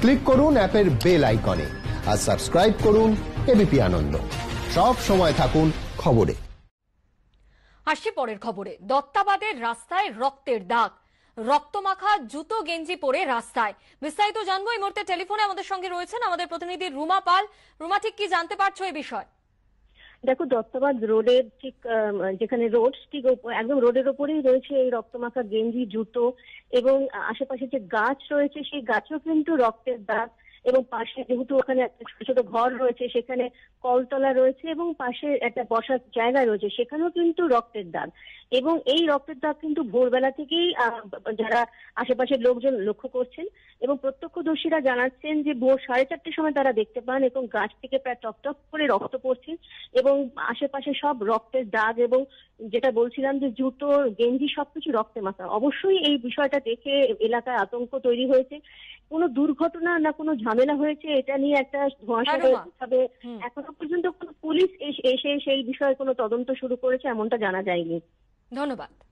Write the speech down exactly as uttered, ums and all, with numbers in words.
Click করুন অ্যাপের bell আইকনে আর সাবস্ক্রাইব করুন এবিপি আনন্দ। সব সময় থাকুন খবরে। আসছি পরের খবরে। দত্তাবাদের রাস্তায় রক্তের দাগ, রক্তমাখা জুতো গেঞ্জি পরে রাস্তায়। বিস্তারিত জানবো এই মুহূর্তে টেলিফোনে আমাদের সঙ্গে রয়েছেন আমাদের প্রতিনিধি রুমা পাল। রুমা, ঠিক কি জানতে পারছো এই বিষয়? দেখো, দত্তাবাদ রোডের ঠিক যেখানে রোড ঠিক একদম রোডের ওপরেই রয়েছে এই রক্তমাখা গেঞ্জি, জুতো এবং আশেপাশে যে গাছ রয়েছে সেই গাছও কিন্তু রক্তের দাগ। এবং পাশে যেহেতু ওখানে একটা ছোট ছোট ঘর রয়েছে, সেখানে কলতলা রয়েছে এবং পাশে একটা বসার জায়গা রয়েছে, সেখানেও কিন্তু রক্তের দাগ। এবং এই রক্তের দাগ কিন্তু ভোরবেলা থেকেই যারা আশেপাশের লোকজন লক্ষ্য করছেন এবং প্রত্যক্ষদর্শীরা জানাচ্ছেন যে ভোর সাড়ে চারটের সময় তারা দেখতে পান এবং গাছ থেকে প্রায় টপ টপ করে রক্ত পড়ছে এবং আশেপাশে সব রক্তের দাগ। এবং যেটা বলছিলাম যে জুতো, গেঞ্জি সবকিছু রক্তে মাখা। অবশ্যই এই বিষয়টা দেখে এলাকায় আতঙ্ক তৈরি হয়েছে। কোনো দুর্ঘটনা না কোনো ঝামেলা হয়েছে এটা নিয়ে একটা ধোঁয়াশা তবে এখনো পর্যন্ত কোনো পুলিশ এসে সেই বিষয়ে কোনো তদন্ত শুরু করেছে এমনটা জানা যায়নি। ধন্যবাদ।